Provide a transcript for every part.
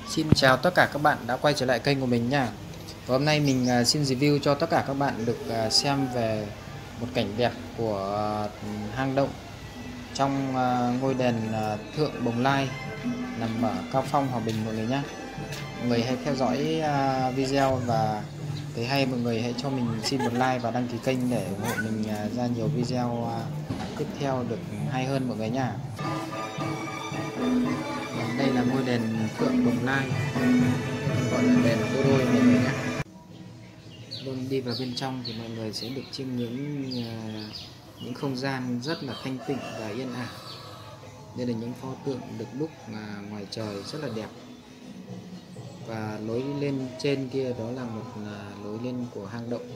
Xin chào tất cả các bạn đã quay trở lại kênh của mình nha. Và hôm nay mình xin review cho tất cả các bạn được xem về một cảnh đẹp của hang động trong ngôi đền Thượng Bồng Lai nằm ở Cao Phong, Hòa Bình mọi người nhé. Mọi người hãy theo dõi video và thấy hay mọi người hãy cho mình xin một like và đăng ký kênh để ủng hộ mình ra nhiều video tiếp theo được hay hơn mọi người nha. Đây là ngôi đền Thượng Bồng Lai, gọi là đền Cô Đôi mọi người nhé. Luôn đi vào bên trong thì mọi người sẽ được chiêm ngưỡng những không gian rất là thanh tịnh và yên ả. Đây là những pho tượng được đúc ngoài trời rất là đẹp. Và lối lên trên kia đó là một lối lên của hang động.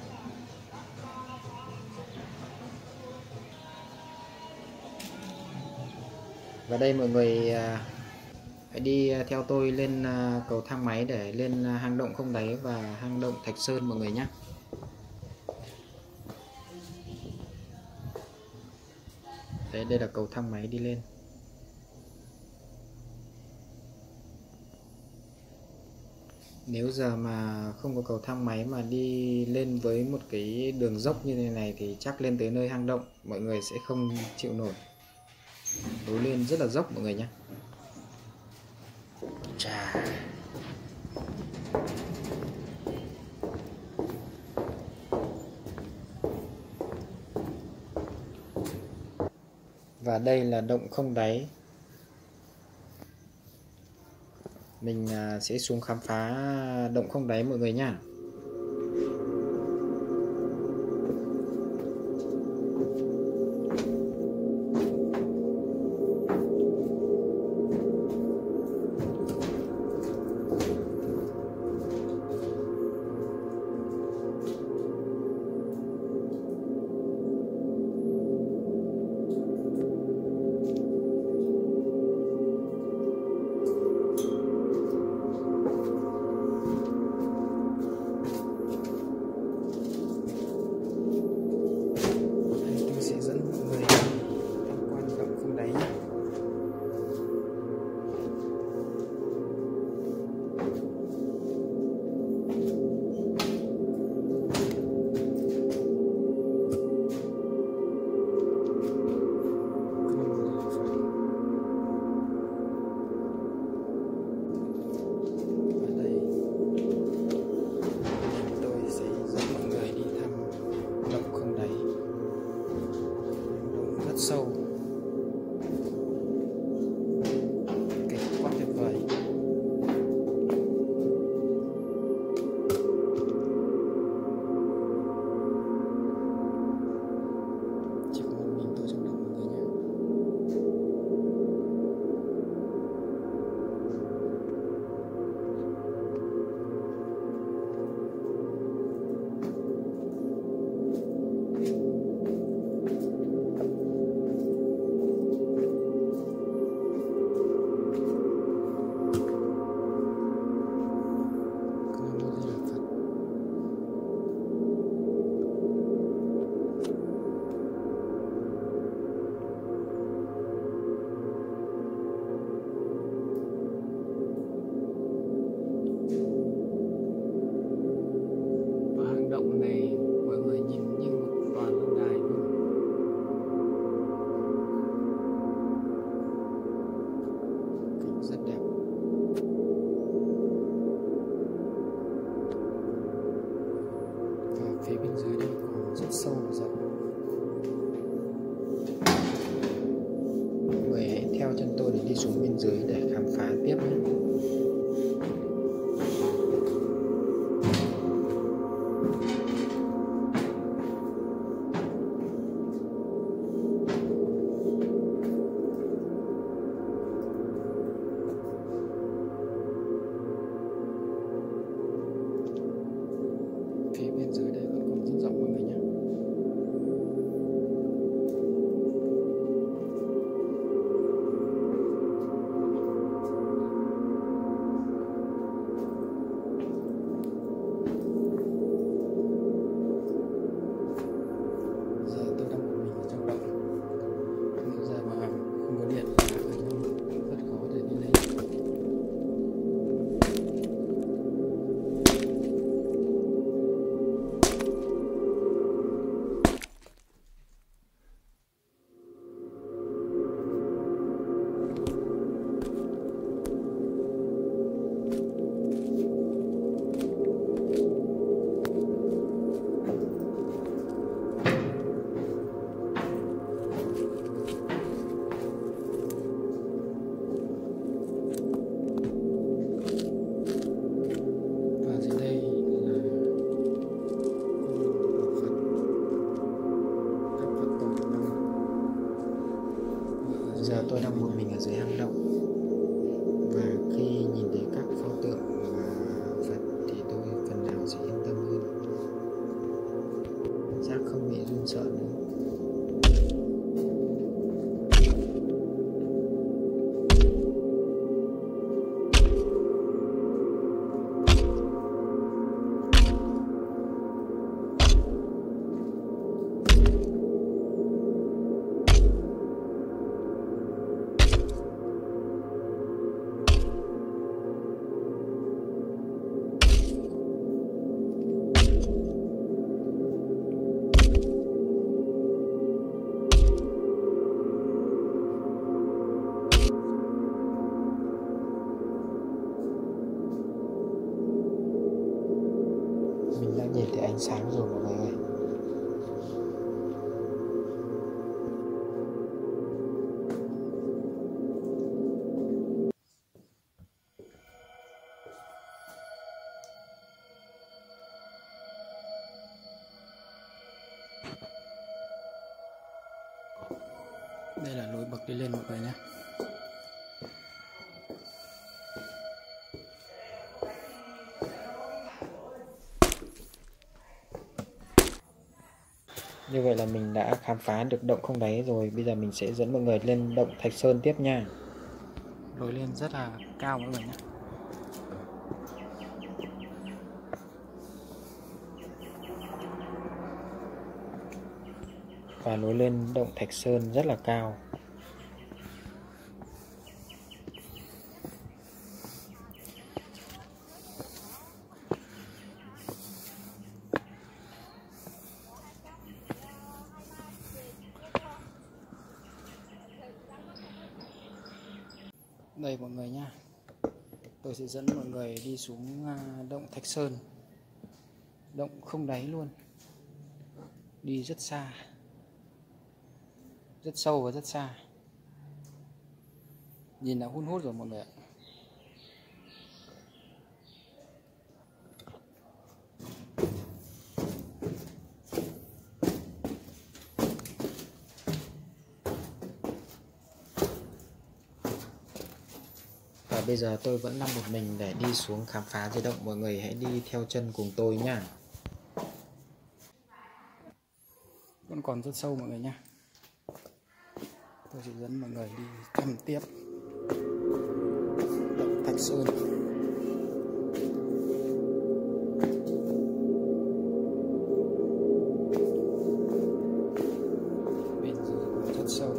Và đây mọi người hãy đi theo tôi lên cầu thang máy để lên hang động Không Đáy và hang động Thạch Sơn mọi người nhé. Đây là cầu thang máy đi lên. Nếu giờ mà không có cầu thang máy mà đi lên với một cái đường dốc như thế này thì chắc lên tới nơi hang động mọi người sẽ không chịu nổi. Lối lên rất là dốc mọi người nhé. Chà. Và đây là động Không Đáy. Mình sẽ xuống khám phá động Không Đáy mọi người nhé. Sâu cảnh quá tuyệt vời. Chỉ có một mình tôi trong động mọi người nhé. Động này mọi người nhìn như một tòa lâu đài luôn. Cảnh rất đẹp. Và phía bên dưới đây còn rất sâu và rộng. Mọi người hãy theo chân tôi để đi xuống bên dưới để khám phá tiếp nhé. Phía bên dưới đây vẫn còn rất rộng mọi người nhé. đang một mình ở dưới hang động, và khi nhìn thấy các pho tượng Phật thì tôi phần nào sẽ yên tâm hơn, giác không bị run sợ nữa. Mình đã nhìn thấy ánh sáng rồi mọi người ơi. Đây là lối bậc đi lên mọi người nhé. Như vậy là mình đã khám phá được động không đáy rồi. Bây giờ mình sẽ dẫn mọi người lên động Thạch Sơn tiếp nha. Lối lên rất là cao mọi người nhé. Và lối lên động Thạch Sơn rất là cao. Đây mọi người nha, tôi sẽ dẫn mọi người đi xuống động Thạch Sơn. Động không đáy luôn, đi rất xa, rất sâu và rất xa. Nhìn là hun hút rồi mọi người ạ. Và bây giờ tôi vẫn nằm một mình để đi xuống khám phá dưới động. Mọi người hãy đi theo chân cùng tôi nhá. Vẫn còn rất sâu mọi người nhá. Tôi sẽ dẫn mọi người đi thăm tiếp động Thạch Sơn. Bên dưới còn rất sâu.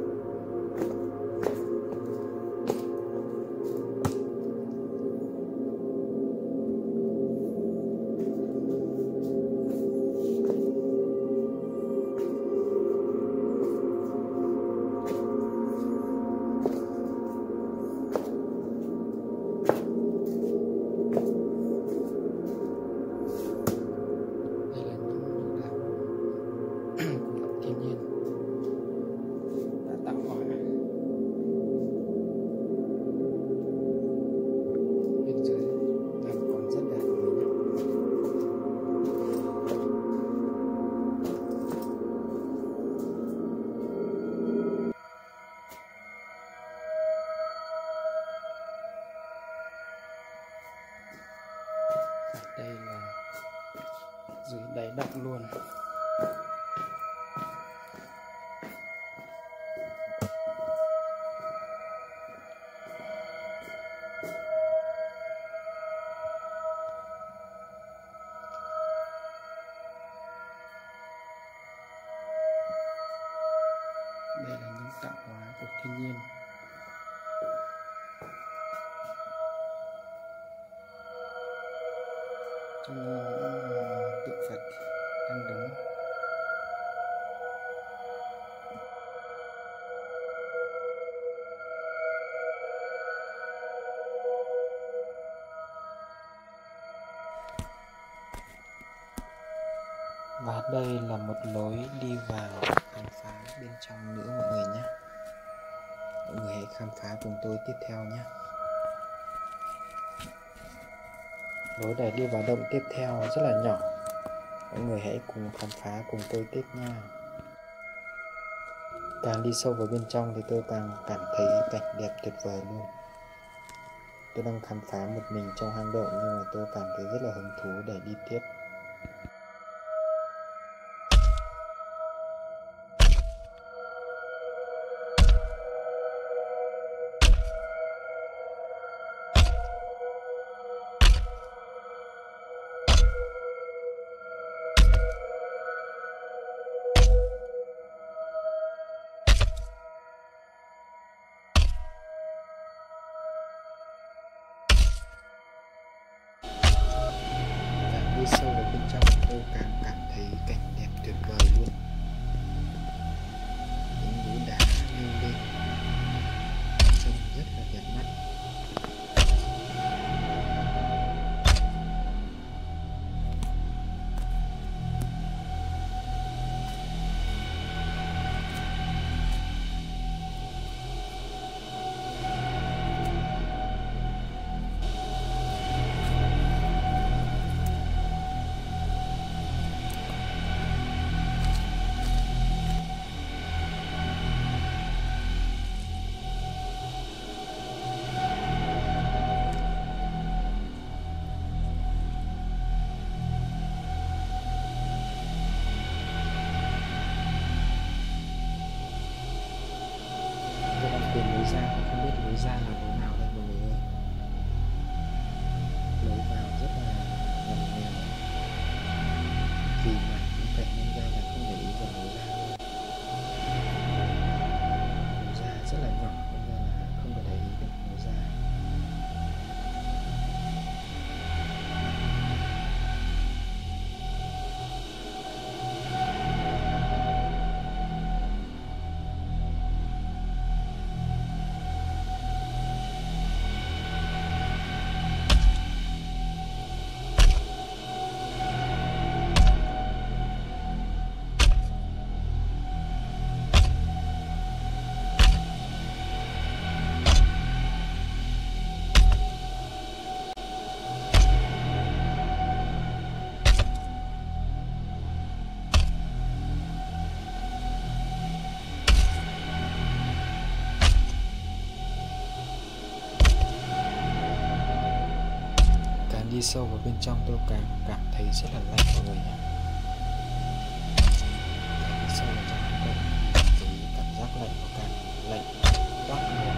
Đây là dưới đáy động luôn. Đây là những tạo hóa của thiên nhiên. Trong những tượng Phật đang đứng. Và đây là một lối đi vào khám phá bên trong nữa mọi người nhé. Mọi người hãy khám phá cùng tôi tiếp theo nhé. Lối để đi vào động tiếp theo rất là nhỏ. Mọi người hãy cùng khám phá cùng tôi tiếp nha. Càng đi sâu vào bên trong thì tôi càng cảm thấy cảnh đẹp tuyệt vời luôn. Tôi đang khám phá một mình trong hang động nhưng mà tôi cảm thấy rất là hứng thú để đi tiếp. Đi sâu vào bên trong tôi càng cảm thấy cảnh đẹp tuyệt vời luôn. Những núi đá nêu lên trông rất là đẹp mắt. Tìm lối ra mà không biết lối ra là lối nào đây mọi người ơi. Lối vào rất là ngoằn nghèo, vì mà như vậy nên ra là không để ý vào lối ra luôn. Lối ra rất là nhỏ nên ra là không có để ý được lối ra. Càng đi sâu vào bên trong tôi càng cảm thấy rất là lạnh mọi người nhé. Càng đi sâu vào trong hang động thì cái cảm giác lạnh nó càng lạnh toát người.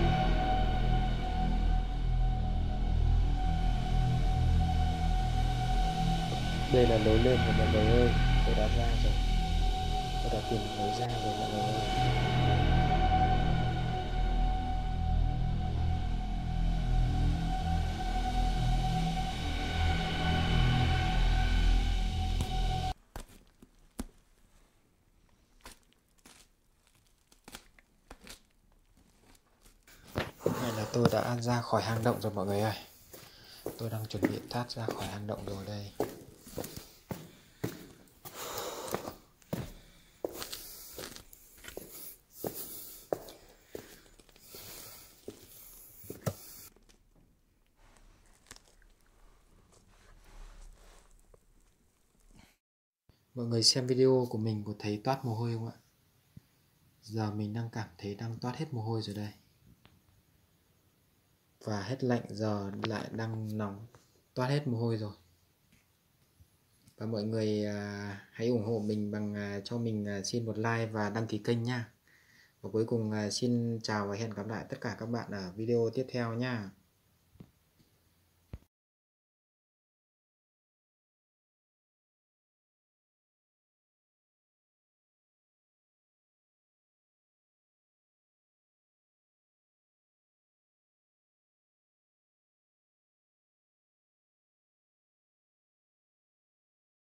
Đây là lối lên của mọi người ơi, tôi đã ra rồi, tôi đã tìm lối ra rồi mọi người ơi. Này là tôi đã ra khỏi hang động rồi mọi người ơi. Tôi đang chuẩn bị thoát ra khỏi hang động rồi đây. Mọi người xem video của mình có thấy toát mồ hôi không ạ? Giờ mình đang cảm thấy đang toát hết mồ hôi rồi đây. Và hết lạnh giờ lại đang nóng, toát hết mồ hôi rồi. Và mọi người hãy ủng hộ mình bằng cho mình xin một like và đăng ký kênh nha. Và cuối cùng xin chào và hẹn gặp lại tất cả các bạn ở video tiếp theo nha.